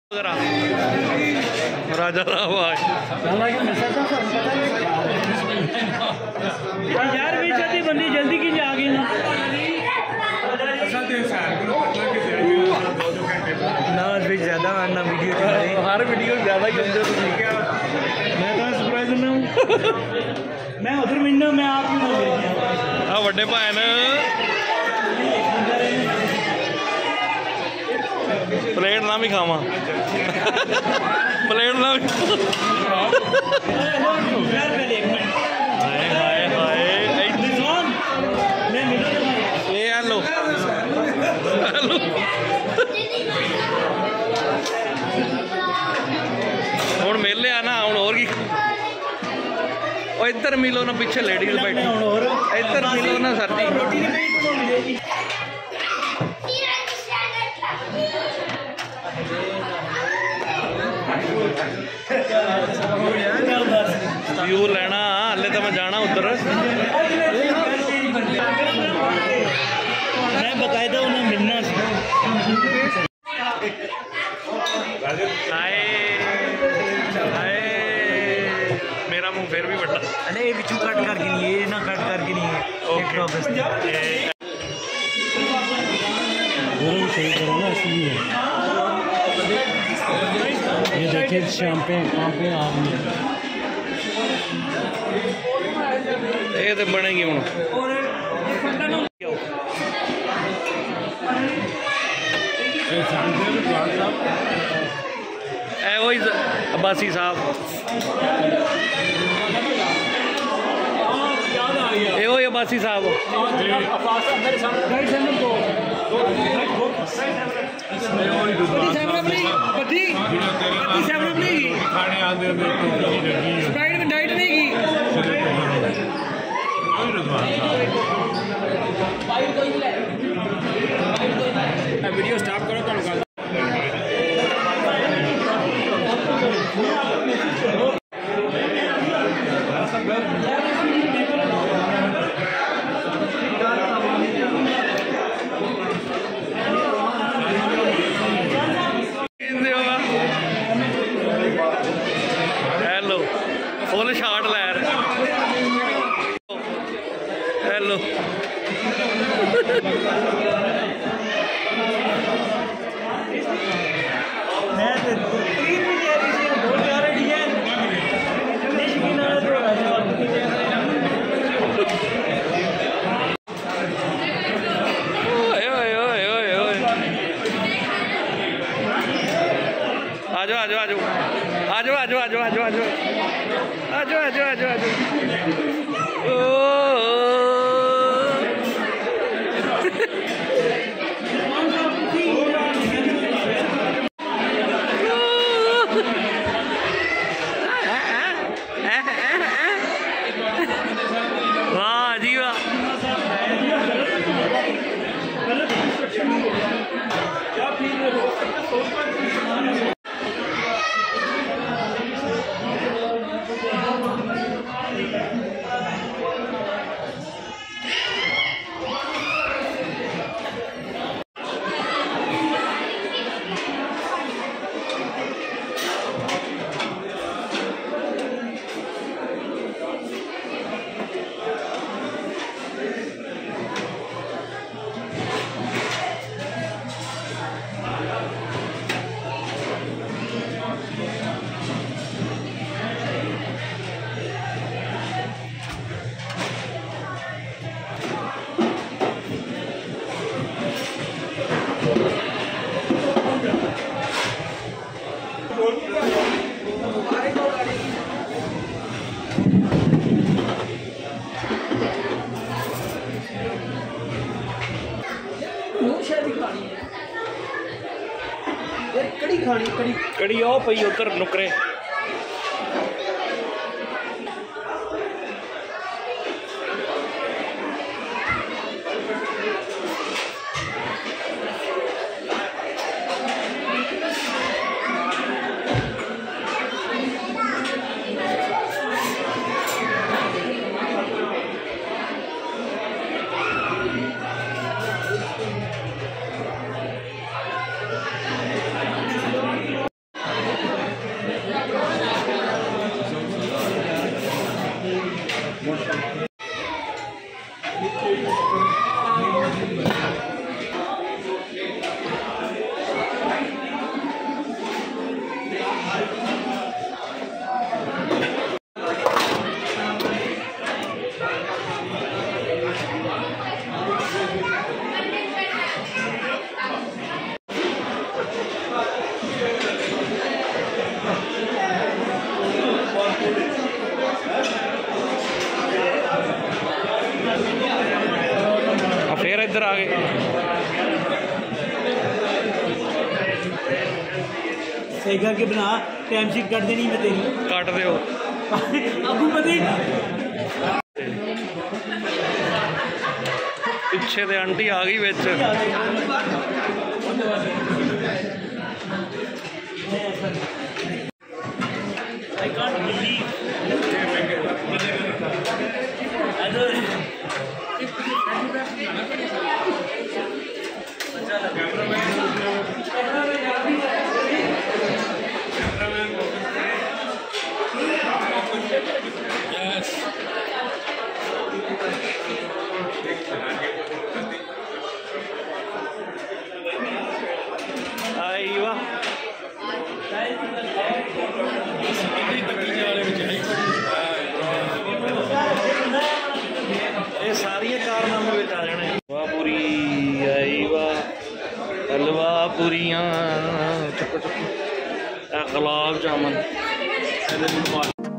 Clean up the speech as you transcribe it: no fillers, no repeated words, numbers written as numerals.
राजा साहब यार भी जल्दी बंदी जल्दी की आ गई ना भी ज़्यादा ना वीडियो हर वीडियो ज़्यादा ही होते मैं तो सरप्राइज ना हूँ मैं उधर मिलना मैं आप ही बड़े भैन प्लेट ना भी खावा प्लेट ना भी हेलो हूँ मेले आना हूँ और की इधर मिलो ना पीछे लेडीज बैठी इधर मिलो ना सर जी व्यू लेना हले तो मैं जाना उधर मैं बकायदा उन्हें मिलना मेरा मुंह फिर भी बड़ा अरे बिचू कट करके नहीं है ना कट करके नहीं है सही करो ना इसलिए ये देखिए शाम पे वहाँ पे आपने ये तो बनेगी हूँ वही अब्बासी साहब ये वही अब्बासी साहब डाइट नहीं की वीडियो स्टॉप करो तो हेलो फुल शॉट लै हेलो आजो आजो आजो आजो आजो आजो आजो आजो आजो आजो आजो आजो वाह जी वाह कड़ी खानी कड़ी कड़ी आओ पई उधर नुकरे सही करके बना, टाइम शीट कट देनी मैं तेरी। कट दो अबू पति पिछे ते आंटी आ गई बिच। I can't believe ये सारिया कारनामे आ जाने। हलवा पूरी आई वाह, हलवा पूरियां चुप चुप, गुलाब जामुन।